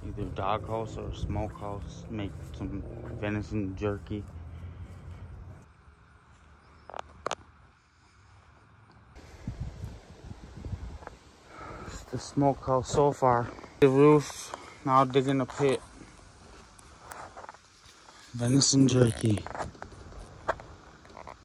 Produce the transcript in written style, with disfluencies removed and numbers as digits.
either doghouse or smokehouse. Make some venison jerky. It's the smokehouse so far. The roof, now digging a pit. Venison jerky.